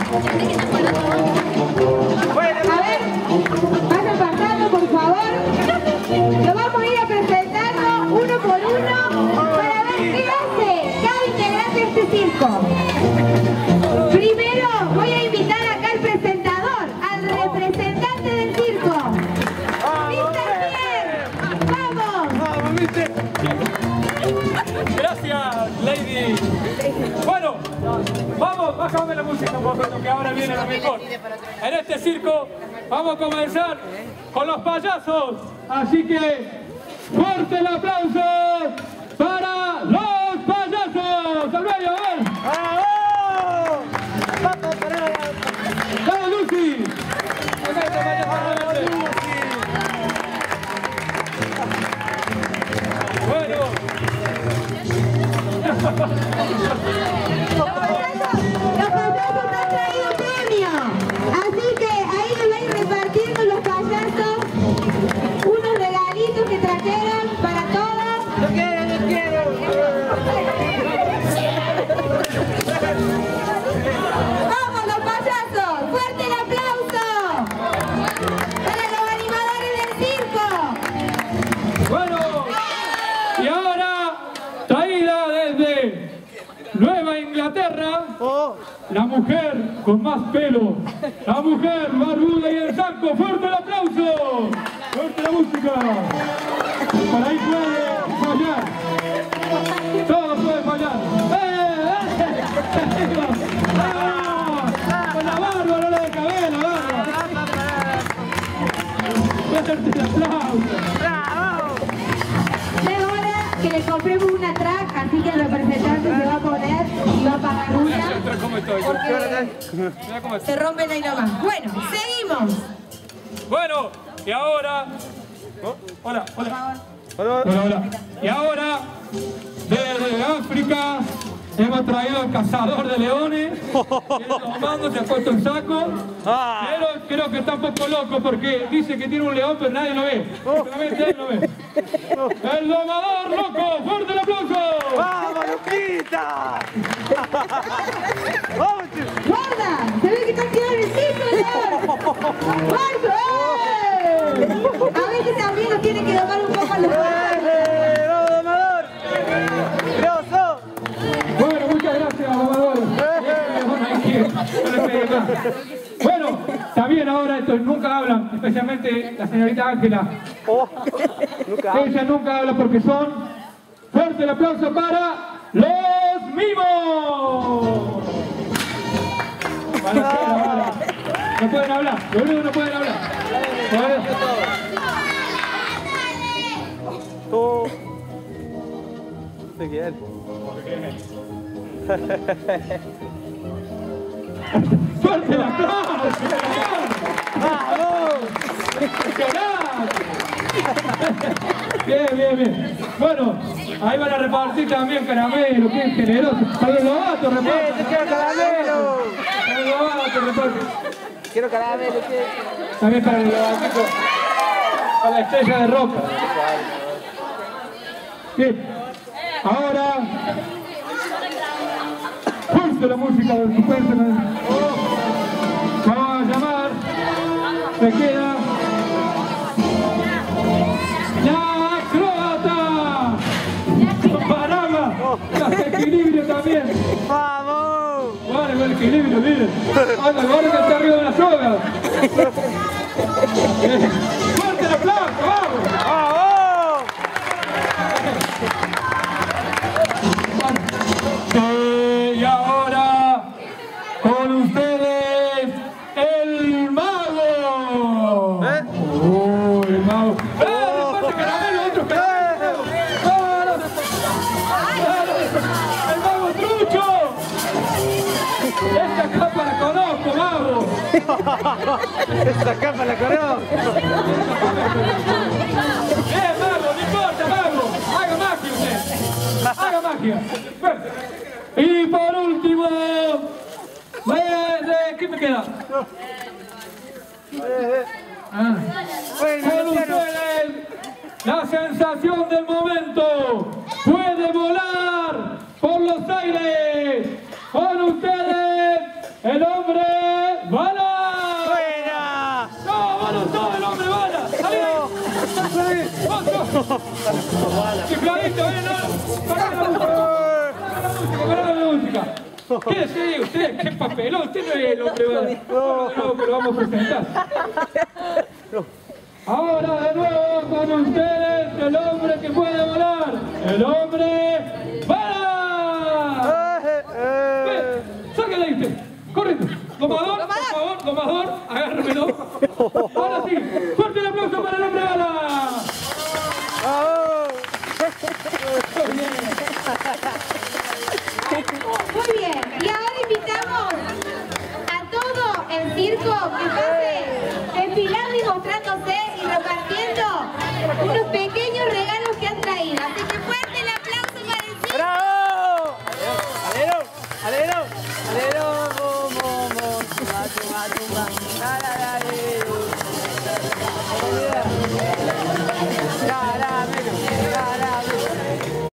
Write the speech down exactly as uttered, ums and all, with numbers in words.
A ver, vayan pasando, por favor. Lo vamos a ir a presentarnos uno por uno para ver qué hace cada integrante de este circo. Primero voy a invitar acá al presentador, al representante del circo. ¡mister Pierre! ¡Vamos! ¡Vamos, mister! Gracias, Lady. Bueno, vamos, bájame la música un poco, que ahora viene lo mejor. En este circo vamos a comenzar con los payasos. Así que, fuerte el aplauso para los payasos. ¡Al medio, a ver! ¡Bravo! ¡Dale, Lucy! Bueno. Los payasos, los payasos han traído premio. Así que ahí les va a ir repartiendo los payasos unos regalitos que trajeron para todos. ¡Lo quiero, lo quiero! ¡Vamos los payasos! ¡Fuerte el aplauso! ¡Para los animadores del circo! Bueno, y ahora, traída desde Nueva Inglaterra, Oh. la mujer con más pelo, la mujer barbuda y el saco. ¡Fuerte el aplauso! ¡Fuerte la música! Por ahí puede fallar. Todo puede fallar. ¡Eh! ¡Eh! ¡Ah! ¡Con la barba, no la de cabello, la barba! ¡Fuerte el aplauso! ¡Bravo! Es hora que le compremos una track, así que el representante se va a poner y va a pagar una. ¿Cómo estoy? Porque Mira cómo estoy. se rompen ahí nomás. Bueno, seguimos. Bueno, y ahora... Oh, hola, hola. Hola. Hola, hola. Y ahora, desde África, hemos traído al cazador de leones. Tiene los mangos, se ha puesto el saco. Ah. Pero creo que está un poco loco porque dice que tiene un león, pero nadie lo ve. Solamente él lo ve. ¡El domador loco! ¡Fuerte el aplauso! ¡Vamos, Luquita! ¡Vamos, chico! ¡Guarda! ¡Se ve que está tirado en el piso, señor! ¡Marzo! ¡Eh! A veces también nos tiene que domar un poco a los padres. ¡Eh! ¡Vamos, domador! ¡Grosso! Bueno, muchas gracias, domador. Bueno, ahí quiere. No le pegue más. Bueno, también ahora estos nunca hablan, especialmente la señorita Ángela. Oh. Nunca. Ella nunca habla porque son... ¡Fuerte el aplauso para los mimos! Van a hacer ahora. No pueden hablar, los únicos no pueden hablar. ¿Pueden? Tú. ¿De quién? ¡Fuerte el aplauso! ¡Vamos! Bien, bien, bien. Bueno, ahí van a repartir también caramelo, qué generoso. Para los lobatos ¡Eh! reparten. ¡Te quiero caramelo! Para los lobatos reparten. ¡Quiero caramelo! ¿Qué? También para los lobatitos. Para la estrella de roca. Bien. Ahora... Fuerte la música del suspense. Vamos a llamar. Se queda... ¡La acróbata! ¡Parama! ¡El equilibrio también! ¡Vamos! ¡Vale, con el equilibrio, miren! ¡Anda, ahora que está arriba de la soga! Eh, ¡Fuerte el aplauso! ¡Vamos! ¡Vamos! Eh, y ahora, con ustedes, el mago. ¿Eh? ¡Oh, el mago! ¡Eh, reparte caramelo, otro caramelo! ¡Ah, no! ¡Ah, ¡el mago trucho! ¡Esta capa la conozco, mago! ¡Esta capa la conozco! ¡Eh, mago, no importa, mago! ¡Haga magia usted! ¡Haga magia! Bueno, y por último, de, de, ¿qué me queda? Ah. Con ustedes, la sensación del momento puede volar por los aires. Con ustedes, el hombre Chifladito, ¿eh? No, pará la música, pará la música. Quédese ahí usted, qué papelón, usted no es el hombre, no, no, que lo vamos a presentar. Ahora de nuevo con ustedes el hombre que puede volar, el hombre ¡Bala! Ve, sáquenle ahí usted, corriendo. Domador, por favor, domador, agárremelo. Ahora sí, fuerte el aplauso para el hombre Bala. Muy bien, y ahora invitamos a todo el circo que pase desfilando y mostrándose y repartiendo unos pequeños regalos que han traído. Así que fuerte el aplauso para el circo. ¡Bravo! ¡Alero! ¡Alero! ¡Alero! ¡Mo, mo, mo! ¡Tumba, tumba, tumba! ¡La, la,